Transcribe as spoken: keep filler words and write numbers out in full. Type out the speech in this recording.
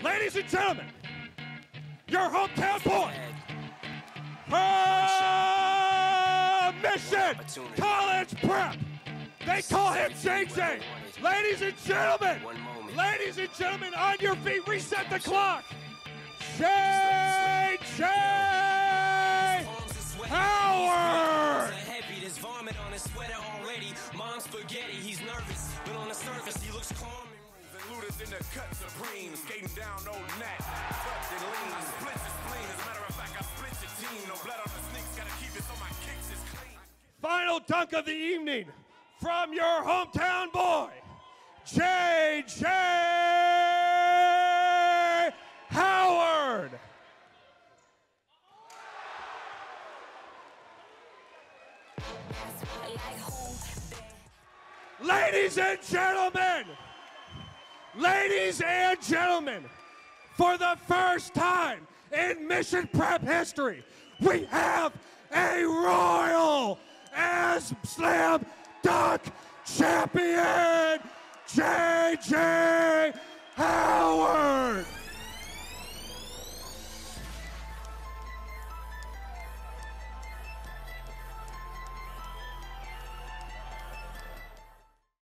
Ladies and gentlemen, your hometown boy, from Mission College Prep. They call him J J. Ladies and gentlemen, ladies and gentlemen, on your feet, reset the clock. J J Howard. There's vomit on his sweater already. Mom's spaghetti, he's nervous, but on the surface he looks calm. Looters in the cut supreme, skating down old Nat. Tucked and lean, I split his spleen. As a matter of fact, I split your team. No blood on the sneaks, gotta keep it so my kicks is clean. Final dunk of the evening from your hometown boy, J J Howard. Ladies and gentlemen, ladies and gentlemen, for the first time in Mission Prep history, we have a Royal Ass Slam Dunk Champion, J J Howard.